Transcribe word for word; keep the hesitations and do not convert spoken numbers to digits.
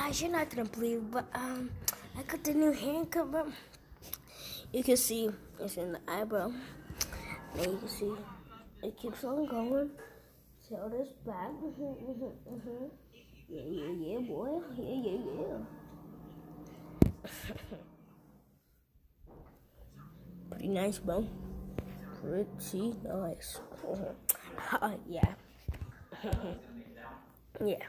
guys, you're not gonna believe, but um, I got the new haircut. But you can see it's in the eyebrow. And you can see it keeps on going. Tail this back. Mm-hmm, mm-hmm, mm-hmm. Yeah, yeah, yeah, boy. Yeah, yeah, yeah. Pretty nice, bro. Pretty nice. Uh, yeah. Yeah.